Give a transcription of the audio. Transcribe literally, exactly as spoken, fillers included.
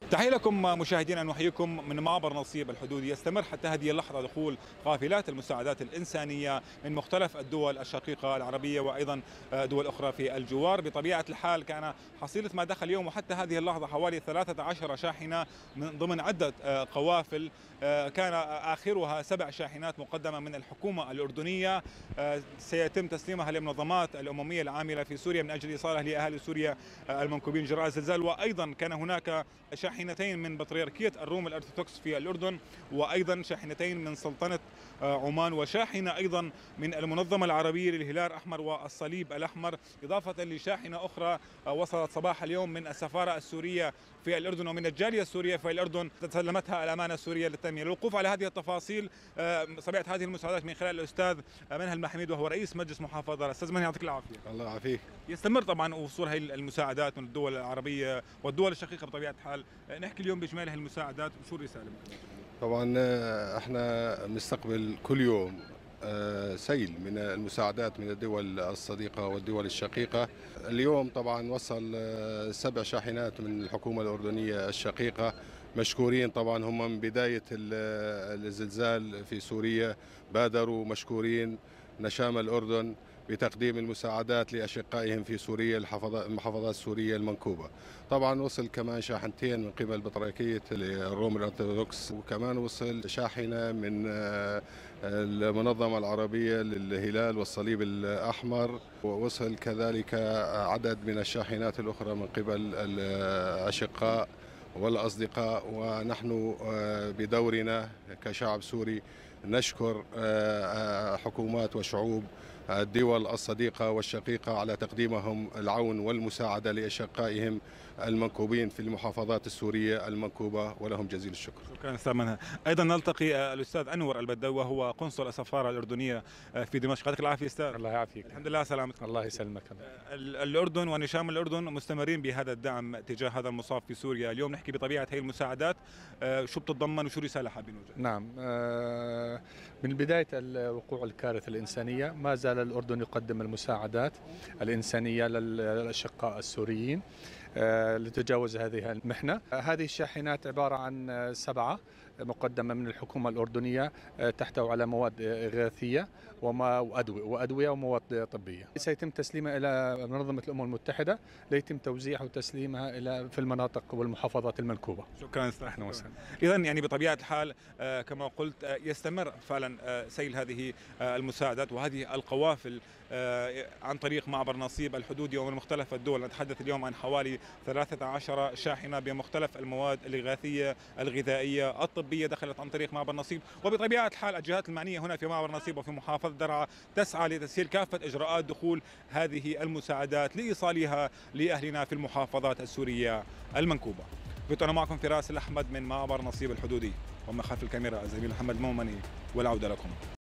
تحية لكم مشاهدينا، نحييكم من معبر نصيب الحدودي. يستمر حتى هذه اللحظة دخول قافلات المساعدات الإنسانية من مختلف الدول الشقيقة العربية وأيضا دول أخرى في الجوار. بطبيعة الحال كان حصيلة ما دخل اليوم وحتى هذه اللحظة حوالي ثلاثة عشر شاحنة من ضمن عدة قوافل، كان آخرها سبع شاحنات مقدمة من الحكومة الأردنية سيتم تسليمها للمنظمات الأممية العاملة في سوريا من أجل إيصالها لأهالي سوريا المنكوبين جراء الزلزال. وأيضا كان هناك شاحنتين من بطريركية الروم الأرثوذكس في الأردن، وأيضا شاحنتين من سلطنة عمان، وشاحنة أيضا من المنظمة العربية للهلال الأحمر والصليب الأحمر، إضافة لشاحنة أخرى وصلت صباح اليوم من السفارة السورية في الأردن ومن الجالية السورية في الأردن تسلمتها الأمانة السورية للتنمية. للوقوف على هذه التفاصيل طبيعة هذه المساعدات من خلال الأستاذ منهل محميد وهو رئيس مجلس محافظة. أستاذ منهل يعطيك العافية. الله يعافيك. يستمر طبعا وصول هذه المساعدات من الدول العربية والدول الشقيقة بطبيعة الحال، نحكي اليوم بإجمالها المساعدات وشو الرسالة؟ طبعا احنا بنستقبل كل يوم سيل من المساعدات من الدول الصديقة والدول الشقيقة. اليوم طبعا وصل سبع شاحنات من الحكومة الأردنية الشقيقة، مشكورين طبعا. هم من بداية الزلزال في سوريا بادروا، مشكورين نشام الأردن بتقديم المساعدات لأشقائهم في سوريا المحافظات السورية المنكوبة. طبعا وصل كمان شاحنتين من قبل بطريركية الروم الأرثوذكس، وكمان وصل شاحنة من المنظمة العربية للهلال والصليب الأحمر، ووصل كذلك عدد من الشاحنات الأخرى من قبل الأشقاء والأصدقاء. ونحن بدورنا كشعب سوري نشكر حكومات وشعوب الدول الصديقة والشقيقة على تقديمهم العون والمساعدة لأشقائهم المنكوبين في المحافظات السورية المنكوبة، ولهم جزيل الشكر. شكرا أستاذ منهل. أيضا نلتقي الأستاذ أنور البدوي وهو قنصل السفارة الأردنية في دمشق. يعطيك العافية أستاذ. الله يعافيك. الحمد لله سلامتك. الله يسلمك. الأردن ونشام الأردن مستمرين بهذا الدعم تجاه هذا المصاب في سوريا. اليوم نحكي بطبيعة هذه المساعدات شو بتتضمن وشو رسالة حابين نوجهها؟ نعم، من بداية وقوع الكارثة الإنسانية ما زال الأردن يقدم المساعدات الإنسانية للأشقاء السوريين لتجاوز هذه المحنة. هذه الشاحنات عبارة عن سبعة مقدمة من الحكومة الأردنية، تحتوي على مواد إغاثية وأدوية وأدوية ومواد طبية. سيتم تسليمها إلى منظمة الأمم المتحدة ليتم توزيعها وتسليمها إلى في المناطق والمحافظات المنكوبة. شكرا أستاذ. أهلا وسهلا. إذا يعني بطبيعة الحال كما قلت يستمر فعلا سيل هذه المساعدات وهذه القوافل عن طريق معبر نصيب الحدودي ومن مختلف الدول. نتحدث اليوم عن حوالي ثلاثة عشر شاحنة بمختلف المواد الإغاثية الغذائية الطبية دخلت عن طريق معبر نصيب. وبطبيعة الحال الجهات المعنية هنا في معبر نصيب وفي محافظة درعا تسعى لتسهيل كافة إجراءات دخول هذه المساعدات لإيصالها لأهلنا في المحافظات السورية المنكوبة. كنت أنا معكم فراس الأحمد من معبر نصيب الحدودي، ومن خلف الكاميرا الزميل محمد مومني، والعودة لكم.